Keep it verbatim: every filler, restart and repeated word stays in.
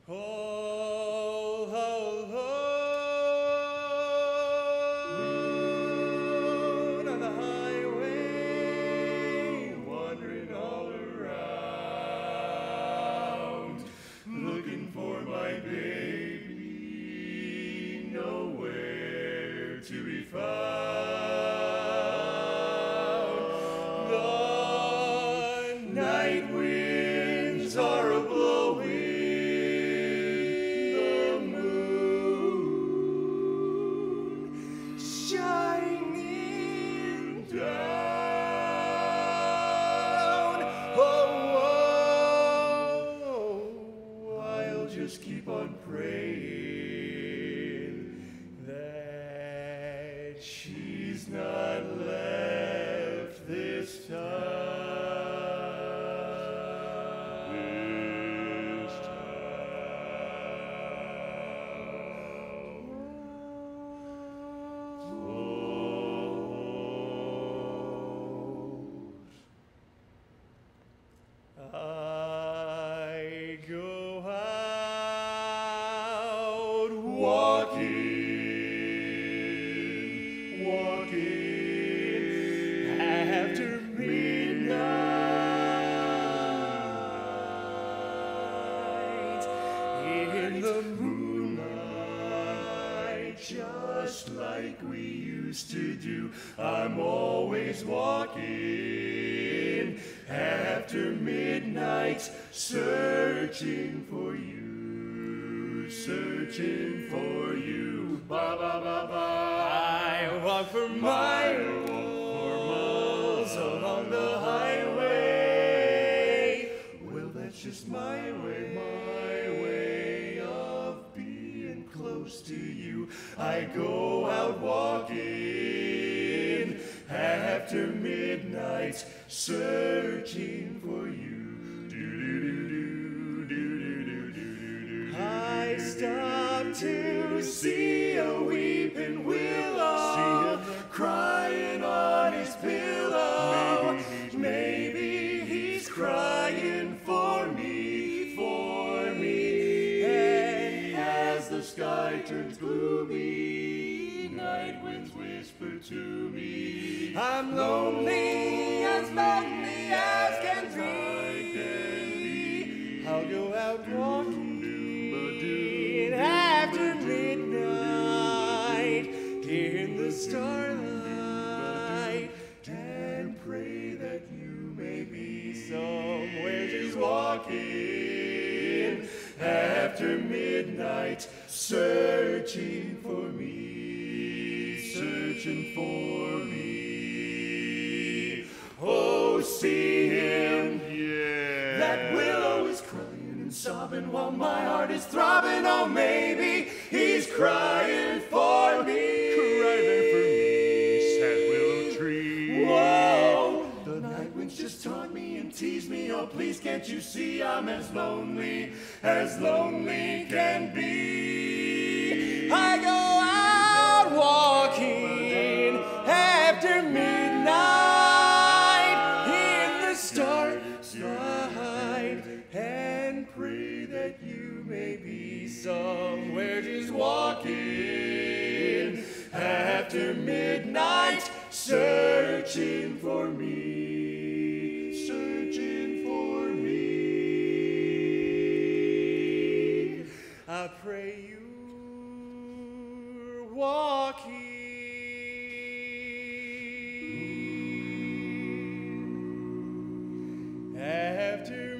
Ho, ho, ho. On the highway, wandering all around, looking for my baby, nowhere to be found. The night winds are a-blowing, the moon shining down. Oh, oh, I'll just keep on praying that she's not left this time. This time. Oh. I go out walking, walking after midnight in the moonlight, just like we used to do. I'm always walking after midnight, searching for you, searching for you. Ba ba ba ba. I walk for miles, for miles along the highway. Well, that's just my way, my way of being close to you. I go out walking after midnight, searching for you. I stop to see a weeping willow, crying on his pillow. Maybe, maybe he's crying for me, for me. And as the sky turns gloomy, night winds whisper to me, I'm lonely, as lonely as can be. I'll go out walking after midnight in the starlight, and pray that you may be somewhere just walking after midnight, searching for me, searching for me. Oh, see him, yeah. That willow is crying and sobbing while my heart is throbbing. Oh, maybe he's crying for me. Cry there for me, sad willow tree. Whoa, the night winds just taunt me and tease me. Oh, please can't you see I'm as lonely as lonely can be. I go out walking after midnight in the starlight, and pray that you may be somewhere just walking after midnight, searching for me, searching for me. I pray you're walking after